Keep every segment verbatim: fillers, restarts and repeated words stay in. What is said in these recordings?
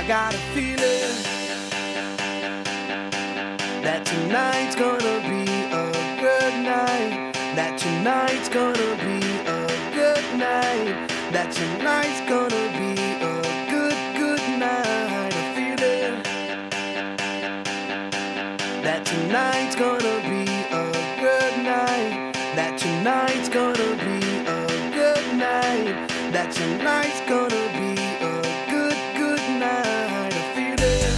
I got a feeling that tonight's gonna be a good night. That tonight's gonna be a good night. That tonight's gonna be a good, good night. A feeling that tonight's gonna be a good night. That tonight's gonna be a good night. That tonight's gonna be a good, good night. A feeling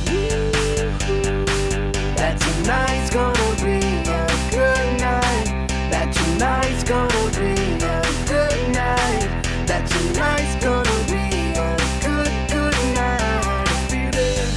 that tonight's gonna be a good night. That tonight's gonna be a good night. That tonight's gonna be a good, good night. A feeling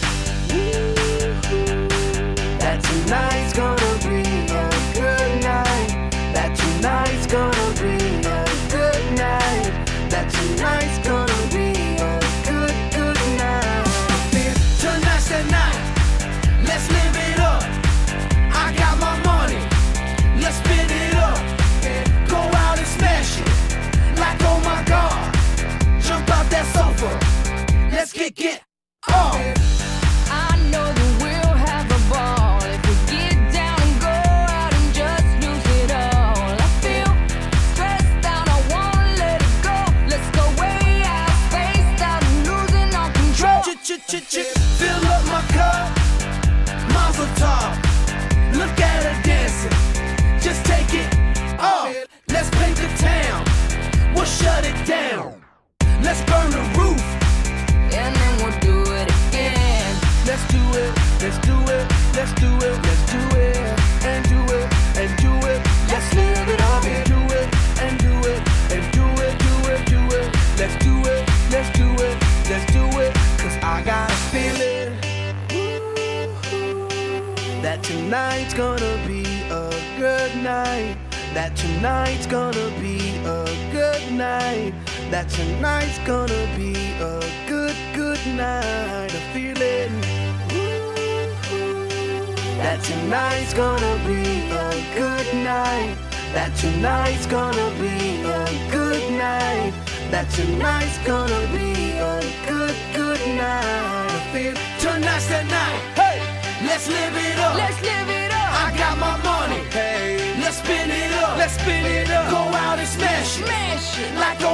that tonight's gonna be a good night. That tonight's gonna be a good night. That tonight's gonna be a good, good night. Tonight's the night. Let's live it up. I got my money. Let's spin it up. Go out and smash it. Like oh my God. Jump out that sofa. Let's get get off. I know that we'll have a ball if we get down and go out and just lose it all. I feel stressed out, I wanna let it go. Let's go way out, spaced out, and losing all control. Ch-ch-ch-ch, fill up my cup, Mazel tov. Look at her dancing, just take it off. Let's paint the town, we'll shut it down. Let's burn the roof, And then we'll do it again. let's do it, let's do it, let's do it, let's do it, and do it, and do it. Let's live it up and do it, and do it, and do it, do it, do it. Let's do it, let's do it, let's do it. Cause I got a feeling that tonight's gonna be a good night. That tonight's gonna be a good night. That tonight's gonna be a good, good night. A feeling that tonight's gonna be a good night. That tonight's gonna be a good night. That tonight's gonna be a good, good night. I feel tonight's the night. Hey, let's live it up. Let's live it up. I got my money. Hey, let's spin it up. Let's spin it up. Go out and smash it. Smash it. Like